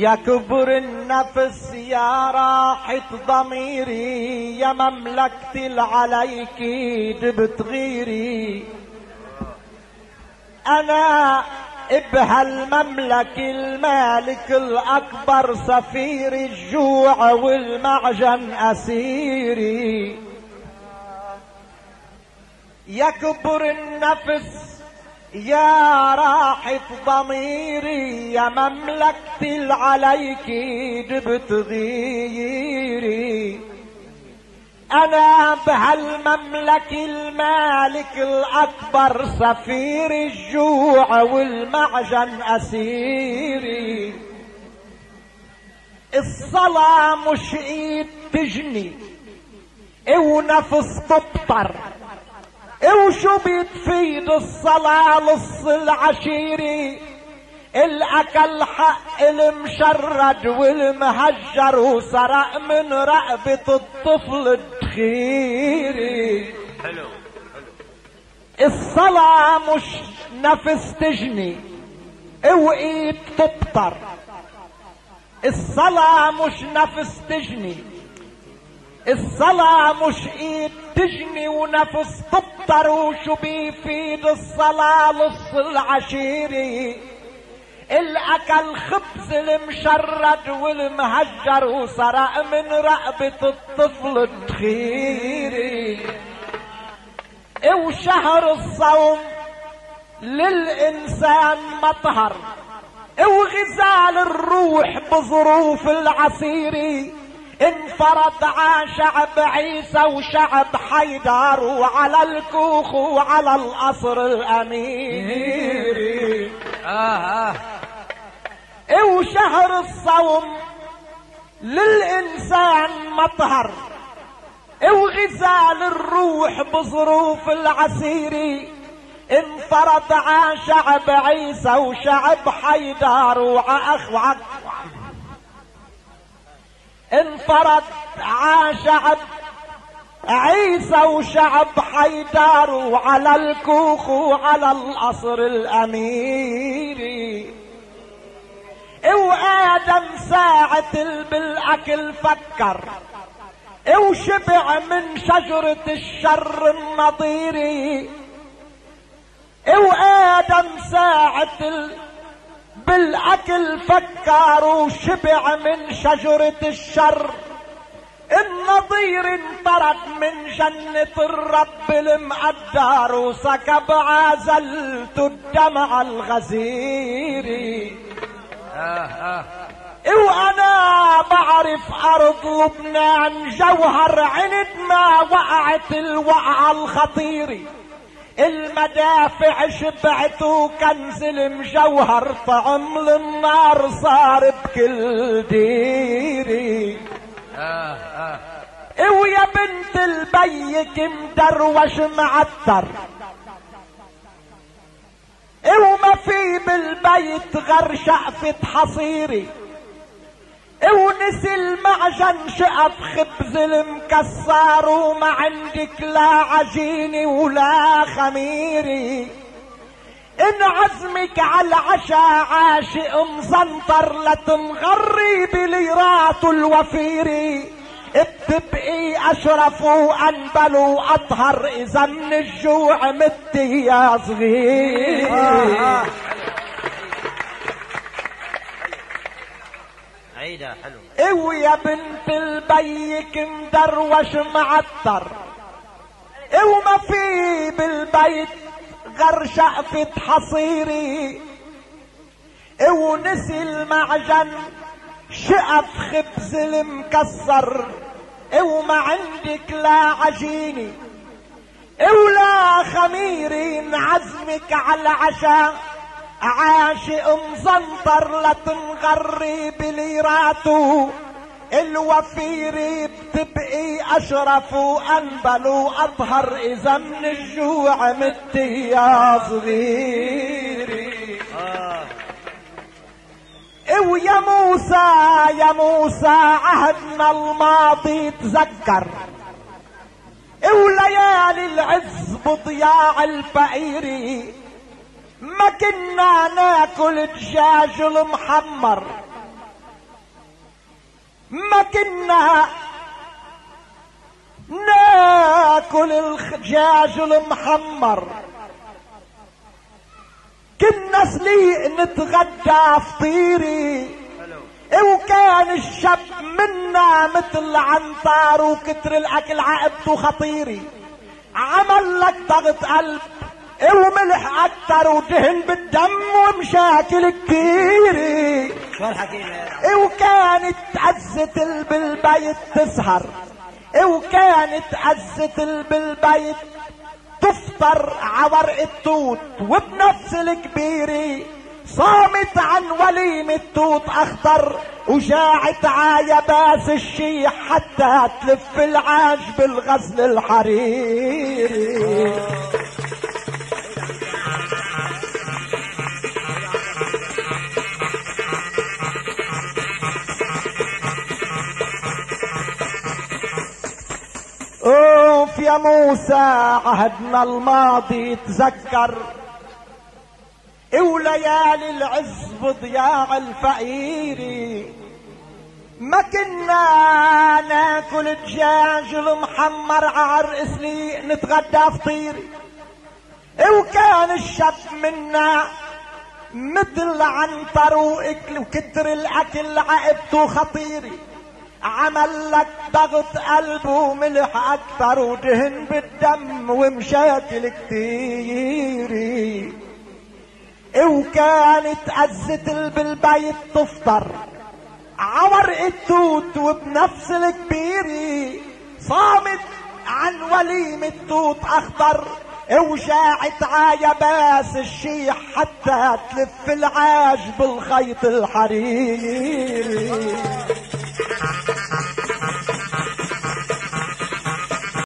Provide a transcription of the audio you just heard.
يا كبر النفس يا راحة ضميري، يا مملكتي العليك جبت غيري. انا بهالمملكة المالك الاكبر، سفير الجوع والمعجن اسيري. يا كبر النفس يا راحة ضميري، يا مملكتي العليك جبت غيري. انا بهالمملكة المالك الاكبر، سفير الجوع والمعجن اسيري. الصلاة مش ايد تجني ونفس تبطر، وشو بتفيد الصلاة لص العشيري؟ الاكل حق المشرد والمهجر، وسرق من رقبة الطفل الدخيري. حلو. الصلاة مش نفس تجني وايد تبطر، الصلاة مش نفس تجني، الصلاة مش ايد تجني ونفس تبطر. وشو بيفيد الصلاة لص العشيري؟ الاكل خبز المشرد والمهجر، وسرق من رقبة الطفل الدخيري. وشهر الصوم للانسان مطهر، وغزال الروح بظروف العسيري. انفرض على شعب عيسى وشعب حيدر، وعلى الكوخ وعلى القصر الاميري. وشهر الصوم للانسان مطهر، وغزال الروح بظروف العسيري. انفرض على شعب عيسى وشعب حيدر انفرض على شعب عيسى وشعب حيدر، وعلى الكوخ وعلى القصر الاميري. وآدم ساعة بالاكل فكر، وشبع من شجرة الشر النضيري. وآدم ساعة بالاكل فكر، وشبع من شجرة الشر النظير. انطرد من جنة الرب المقدر، وسكب عزلت الدمع الغزيري. وانا بعرف ارض لبنان جوهر، عند ما وقعت الوقعة الخطيرة. المدافع شبعت وكنز المجوهر، طعم للنار صار بكل ديري. ويا بنت البيك مدروش معتر، وما في بالبيت غير شقفة حصيري. ونسي المعجن شقف خبز المكسر، وما عندك لا عجيني ولا خميري. ان عزمك على العشاء عاشق مزنطر، لا تنغري بليرات الوفيري. بتبقي اشرف وانبل واطهر، اذا من الجوع متي يا صغير. عيدة حلو. ويا بنت البيك مدروش معطر، وما في بالبيت غير شقفة حصيري. ونسي المعجن شقف خبز المكسر، وما عندك لا عجيني ولا خميري. عزمك على العشاء عاشق مزنطر، لا تنغري بليراته الوفيري. بتبقي اشرف وانبل واطهر، اذا من الجوع متي يا صغيري. ويا موسى يا موسى عهدنا الماضي تذكر، وليالي العز بضياع الفقيري. ما كنا ناكل دجاج المحمر، ما كنا ناكل الدجاج المحمر، كنا سليق نتغدى فطيري، وكان الشاب منا مثل عنتر وكتر الاكل عقبته خطيري. عمل لك ضغط قلب وملح اكتر ودهن بالدم ومشاكل كتيري. وكانت عزة بالبيت تسهر، وكانت عزة بالبيت تفطر عورق التوت، وبنفس الكبيري صامت عن وليمة توت اخضر، وجاعت عايباس الشيح حتى تلف العاج بالغزل الحريري. اوف يا موسى عهدنا الماضي تذكر، وليالي العز بضياع الفقيري. ما كنا ناكل دجاج المحمر عرق سليق نتغدى فطيري، وكان الشاب منا مثل عنتر وكتر الاكل عقبته خطيري. عمل لك ضغط قلب وملح اكتر ودهن بالدم ومشاكل كتيري. وكانت عزة بالبيت تفطر عورق التوت، وبنفس الكبيري صامت عن وليمة توت اخضر، وجاعت عايباس الشيح حتى تلف العاج بالخيط الحريري.